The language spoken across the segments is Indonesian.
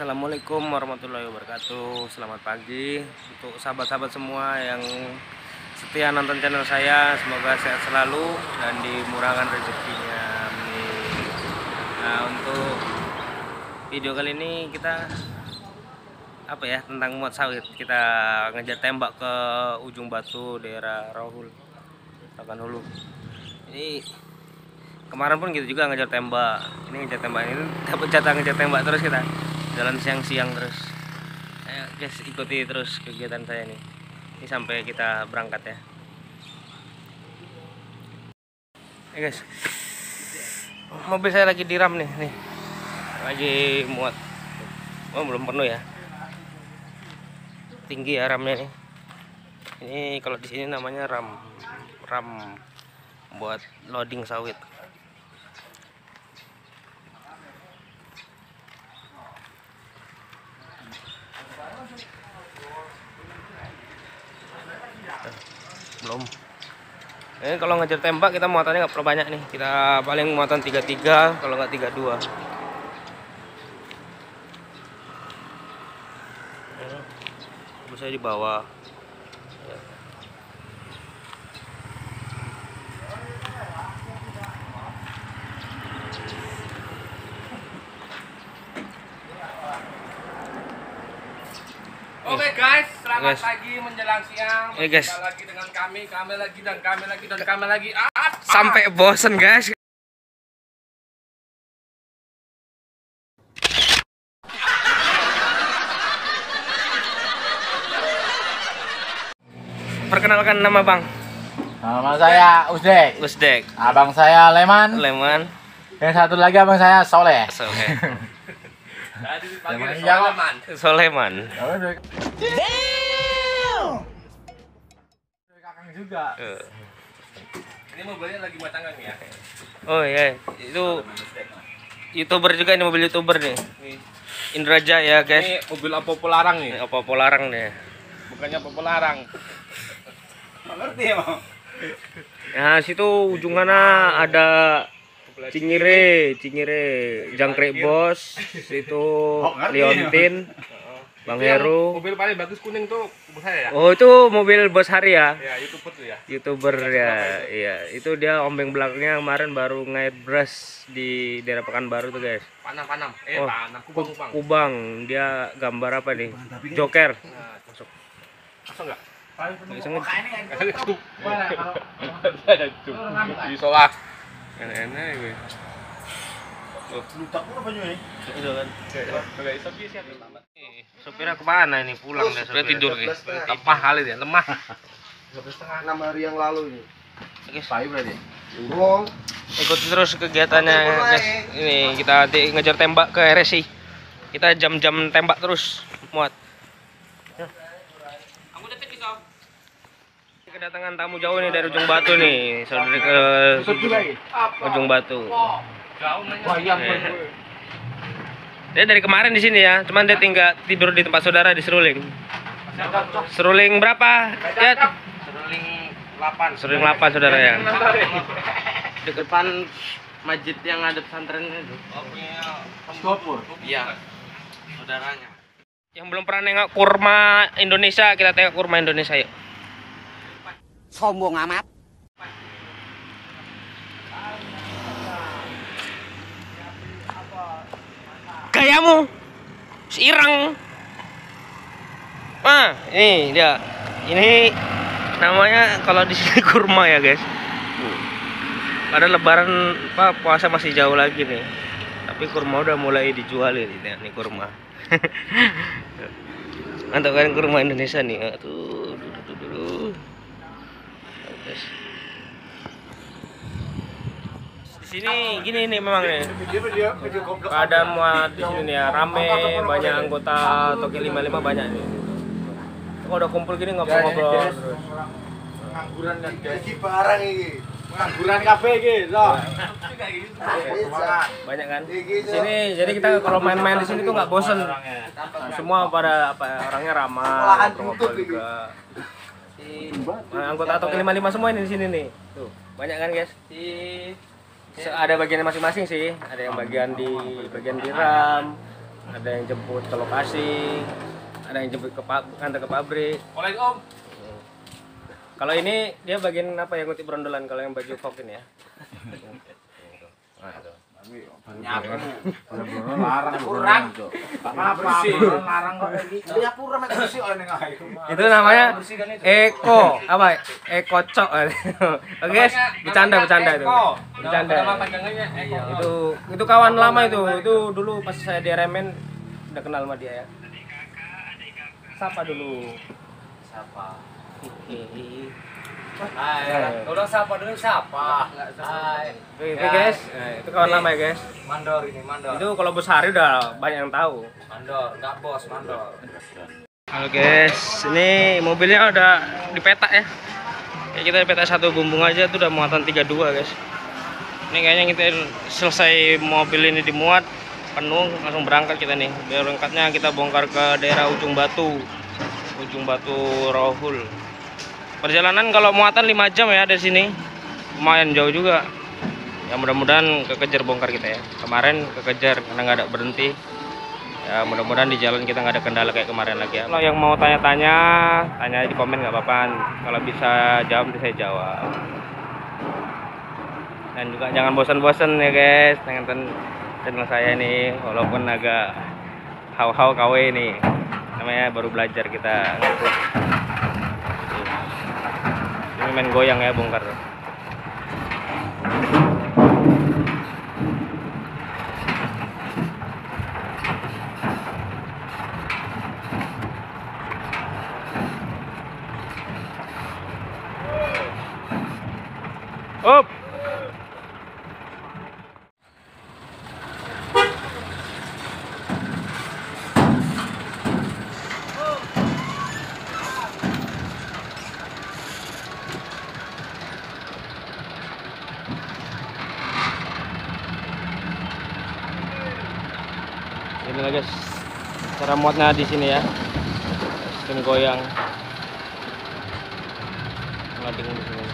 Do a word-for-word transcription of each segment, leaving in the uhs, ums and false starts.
Assalamualaikum warahmatullahi wabarakatuh. Selamat pagi untuk sahabat-sahabat semua yang setia nonton channel saya. Semoga sehat selalu dan dimurahkan rezekinya. Amin. Nah, untuk video kali ini kita apa ya, tentang muat sawit. Kita ngejar tembak ke ujung batu daerah Rohul, Tapanuli. Ini kemarin pun gitu juga ngejar tembak. Ini ngejar tembak ini dapat jatah ngejar tembak terus kita. Jalan siang-siang terus. Ayo guys, ikuti terus kegiatan saya nih. Ini sampai kita berangkat ya. Ayo guys. Mobil saya lagi diram nih, nih. Lagi muat. Oh, belum penuh ya. Tinggi ya ramnya nih. Ini kalau di sini namanya ram ram buat loading sawit. Belum. Ini kalau ngejar tembak kita muatannya nggak perlu banyak nih. Kita paling muatan tiga puluh tiga kalau nggak tiga puluh dua. Bisa di bawah. Ya. Oke guys, selamat Guys. pagi menjelang siang. Eh, guys. Berjumpa lagi dengan kami, kami lagi dan kami lagi dan kami lagi. Ah, Sampai bosen guys. Perkenalkan nama bang. Nama saya Usdek. Usdek. Abang saya Leman. Leman. Yang satu lagi abang saya Soleh. Soleh. Tadi dipanggil Leman Soleman. Jawa. Soleman. Kakang juga. Eh. Ini mobilnya lagi matangkan ya. Oh iya, itu YouTuber juga, ini mobil YouTuber nih. Nih, Indra Jaya guys. ini mobil apa larang nih? Apa-apa larang nih. Bukannya apa larang. Ngerti ya, Bang? Nah, situ ujungannya ada Cingire, Cingire, Jangkrik Bos, situ Liontin, Bang Heru. Mobil paling bagus kuning tuh mobil saya ya. Oh, itu mobil Bos Hari ya. Ya, YouTuber tuh ya. YouTuber ya. Iya, itu dia ombeng belakangnya kemarin baru ngait brush di daerah Pekanbaru tuh, guys. Panam-panam. Eh, Oh, panam kubang-kubang. Kubang, dia gambar apa nih? Joker. Nah, Masuk. masuk enggak? Bisa nge- Ada tuh. Isolah. Enak-enak gue. Lutak pun apa ini? Itu kan. Kagak iso sih siap. Eh, Sopirnya kemana ini? Pulang deh Sudah sopirnya. tidur guys. Lemah kali dia, lemah. enam hari yang lalu ini. Guys, Payu berarti. Urung. ikuti terus kegiatannya guys. Ini kita nanti ngejar tembak ke R S I. Kita jam-jam tembak terus muat. Aku udah tadi kau. Kedatangan tamu jauh nih dari ujung batu nih, saudara ke ujung batu. Bayang Eh. Dia dari kemarin di sini ya, cuman dia tinggal tidur di tempat saudara di Seruling. Seruling berapa? Ya, Seruling delapan. Seruling delapan saudara ya. Di depan masjid yang ada pesantrennya itu. Oh, punya Stopur. Iya. Saudaranya. Yang belum pernah nengok kurma Indonesia, kita tengok kurma Indonesia yuk. Sombong amat. Gayamu seirang. Ah, ini dia. Ini namanya kalau di sini kurma ya, guys. Pada lebaran apa puasa masih jauh lagi nih. Tapi kurma udah mulai dijual ini, nih kurma. Mantap kan kurma Indonesia nih. Tuh, dulu dulu dulu. Guys. Di sini gini nih memang nih. Keadaan muat di sini nih ya, rame, banyak anggota Toki lima puluh lima banyak nih. Kalau udah kumpul gini ngobrol-ngobrol terus. Pengangguran dan gaji barang ini. Pengangguran kafe iki, loh. Banyak kan? Di sini jadi kita kalau main-main di sini tuh nggak bosen. Semua pada apa orangnya ramah, ngobrol juga. Nah, anggota Toki lima puluh lima semua ini di sini nih. Tuh, banyak kan, guys? Di Se- ada bagiannya masing-masing sih, ada yang bagian di bagian diram, ada yang jemput ke lokasi, ada yang jemput ke antar ke pabrik. Waalaikumsalam. Kalau ini dia bagian apa yang ngutip berondolan, kalau yang baju kok ini ya. Nyapu. Larang kurang. Apa larang kok iki. Nyapu ora mek bersih oleh ning ae. Itu namanya Eko, apa? Eko cok. Oke, guys, bercanda bercanda itu. Bercanda. Itu itu kawan lama itu. Itu dulu pas saya di R M N udah kenal sama dia ya. Sapa dulu. Siapa? Hai. Udah siapa dulu siapa? Hai. Oke guys, nah, itu kawan lama ya guys. Mandor ini, mandor. Itu kalau bos hari udah banyak yang tahu. Mandor, enggak bos, mandor. Halo guys, ini mobilnya udah dipetak ya. Kayak kita dipetak satu bumbung aja tuh udah muatan tiga puluh dua guys. Ini kayaknya kita selesai mobil ini dimuat penuh langsung berangkat kita nih. Berangkatnya kita bongkar ke daerah Ujung Batu. Ujung Batu Rohul. Perjalanan kalau muatan lima jam ya dari sini. Lumayan jauh juga. Ya mudah-mudahan kekejar bongkar kita ya. Kemarin kekejar karena nggak ada berhenti. Ya mudah-mudahan di jalan kita nggak ada kendala kayak kemarin lagi ya. Kalau yang mau tanya-tanya, tanya di komen nggak apa-apa. Kalau bisa jawab saya jawab. Dan juga jangan bosan-bosan ya guys dengan channel saya nih, walaupun agak hau-hau K W nih. Namanya baru belajar kita ngikut. Ini main goyang ya bongkar. Up. Ini guys, cara muatnya di sini ya, sistem goyang, ngading di sini.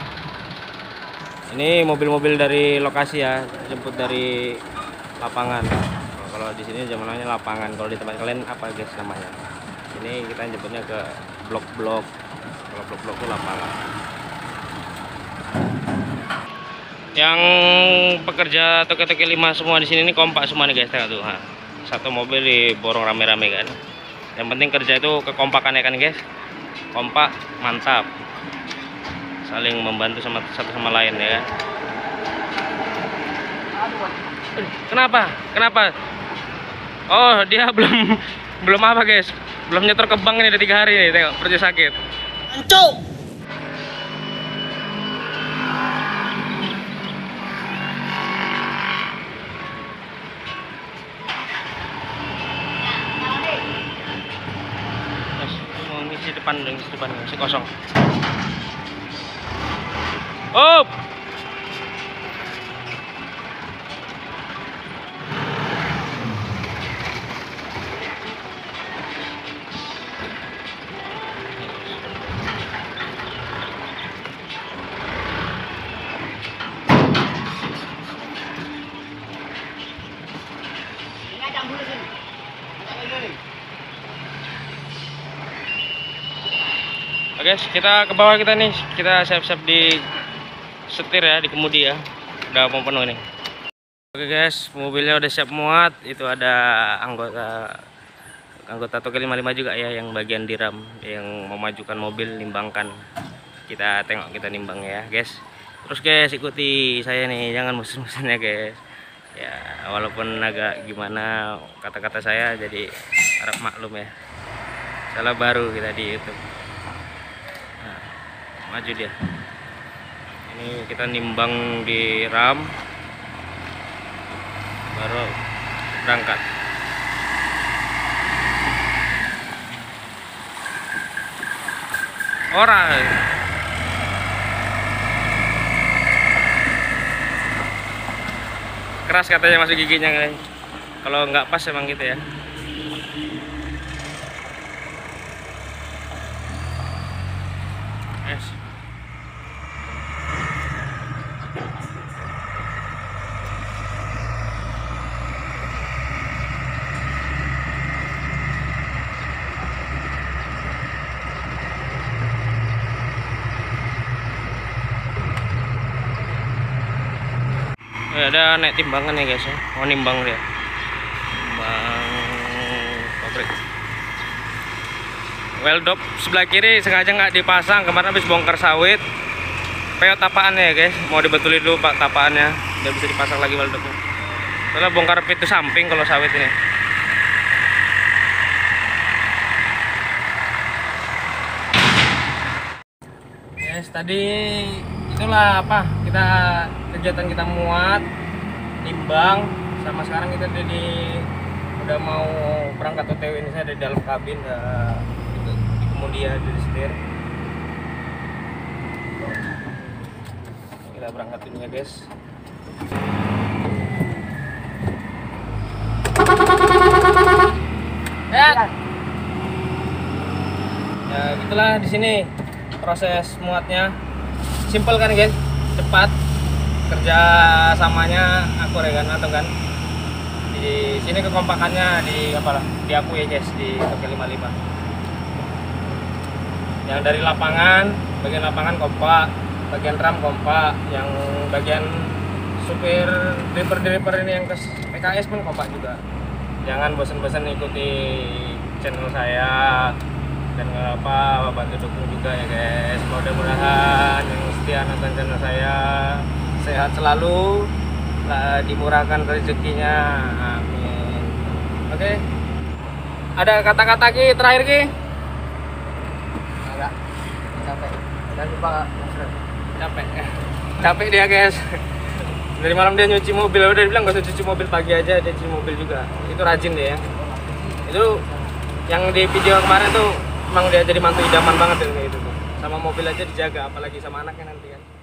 Ini mobil-mobil dari lokasi ya, jemput dari lapangan. Kalau di sini zamannya lapangan, kalau di tempat kalian apa guys namanya? Ini kita jemputnya ke blok-blok. Kalau blok-blok itu lapangan. Yang pekerja toke-toke lima semua di sini ini kompak semua nih guys, tengok tuh. Ha. Satu mobil diborong rame-rame kan. Yang penting kerja itu kekompakan ya kan guys. Kompak, mantap. Saling membantu sama satu sama lain ya kan. Kenapa? Kenapa? Oh, dia belum belum apa guys? Belum nyetor ke bank ini udah tiga hari nih, tengok perut sakit. Ancuk. Ngisi depan, ngisi depan, ngisi kosong. Up. Oke guys, kita ke bawah kita nih, kita siap-siap di setir ya, di kemudi ya, udah mau penuh nih. Oke guys, mobilnya udah siap muat. Itu ada anggota anggota Toke lima puluh lima juga ya, yang bagian diram, yang memajukan mobil, nimbangkan. Kita tengok, kita nimbang ya guys. Terus guys, ikuti saya nih, jangan musuh-musuh ya guys. Ya walaupun agak gimana kata-kata saya, jadi harap maklum ya. Salah baru kita di YouTube. Nah, maju dia. Ini kita nimbang di ram, baru berangkat. Orang keras katanya masuk giginya guys. Kalau nggak pas emang gitu ya. Yes. Udah ada naik timbangan ya guys ya. Mau nimbang dia. Timbang pabrik. Weldop sebelah kiri sengaja nggak dipasang, kemarin habis bongkar sawit. Peot tapaannya ya guys, mau dibetulin dulu pak tapaannya, biar bisa dipasang lagi weldopnya. Soalnya bongkar pintu samping kalau sawit ini. Yes, tadi itulah apa kita kegiatan kita muat, timbang, sama sekarang kita udah di udah mau berangkat O T W. Ini saya ada di dalam kabin, udah di, di kemudian di setir. Kita berangkat dulu ya guys. Ya, ya gitulah di sini proses muatnya. Simpel kan guys, cepat, kerja samanya akur ya kan, atau kan di sini kekompakannya di apalah diakui ya guys, di T K lima puluh lima. Yang dari lapangan, bagian lapangan kompak, bagian ram kompak, yang bagian supir driver-driver ini yang ke P K S pun kompak juga. Jangan bosan-bosan ikuti channel saya dan nggak apa bantu dukung juga ya guys. Mudah-mudahan yang setia nonton channel saya sehat selalu, lah dimurahkan rezekinya, amin. Oke, ada kata-kata Ki terakhir Ki? Enggak. Capek. Dan lupa Capek, capek dia guys. Dari malam dia nyuci mobil, udah dibilang gak usah cuci mobil, pagi aja dia cuci mobil juga. Itu rajin dia ya. Itu yang di video kemarin tuh emang dia jadi mantu idaman banget kayak gitu tuh. Sama mobil aja dijaga, apalagi sama anaknya nanti kan.